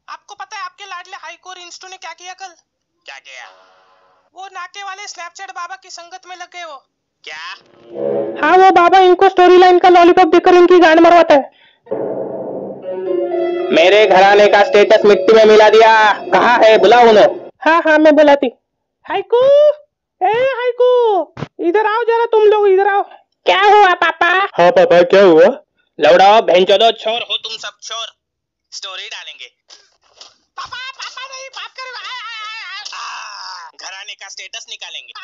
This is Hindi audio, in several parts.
आपको पता है आपके लाडले हाइको और इंस्टू ने क्या किया कल? क्या किया? वो नाके वाले स्नैपचैट बाबा की संगत में लग गए वो। क्या? हाँ, वो बाबा इनको स्टोरी लाइन का लॉलीपॉप देकर इनकी गांड मरवाता है। मेरे घराने का स्टेटस मिट्टी में मिला दिया। कहाँ है, बुलाओ उन्हें। हाँ हाँ, मैं बुलाती। हाइकू, ए हाइकू, इधर आओ जरा, तुम लोग इधर आओ। क्या हुआ पापा? हाँ पापा, क्या हुआ? लौड़ाओ भेंचोदो छोर हो तुम सब छोर। स्टोरी डालेंगे। पापा पापा नहीं, बात कर। घराने का स्टेटस निकालेंगे।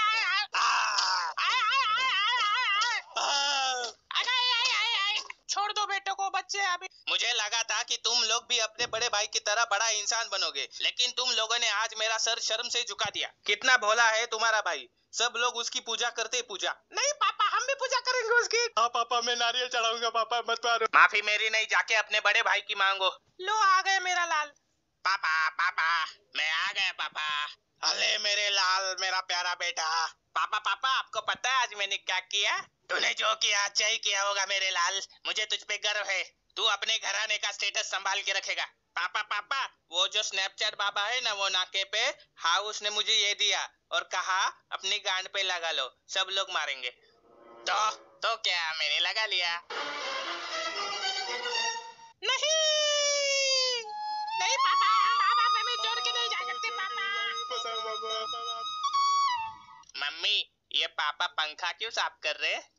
छोड़ दो बेटों को, बच्चे अभी। मुझे लगा था कि तुम लोग भी अपने बड़े भाई की तरह बड़ा इंसान बनोगे, लेकिन तुम लोगों ने आज मेरा सर शर्म से झुका दिया। कितना भोला है तुम्हारा भाई, सब लोग उसकी पूजा करते पूजा। नहीं पापा, हम भी पूजा करेंगे उसकी। हाँ पापा, मैं नारियल चढ़ाऊंगा पापा, मत मारो। माफी मेरी नहीं, जाके अपने बड़े भाई की मांगो। लो आ गए मेरा लाल। पापा पापा, मैं आ गया पापा। अले मेरे लाल, मेरा प्यारा बेटा। पापा पापा, आपको पता है आज मैंने क्या किया? तूने जो किया अच्छा ही किया होगा मेरे लाल, मुझे तुझ पे गर्व है। तू अपने घराने का स्टेटस संभाल के रखेगा। पापा पापा, वो जो स्नैपचैट बाबा है ना, वो नाके पे, हाँ उसने मुझे ये दिया और कहा अपनी गांड पे लगा लो, सब लोग मारेंगे। तो क्या मैंने लगा लिया? नहीं नहीं पापा, पापा मम्मी छोड़ के नहीं जा सकते पापा। मम्मी, ये पापा पंखा क्यों साफ कर रहे हैं?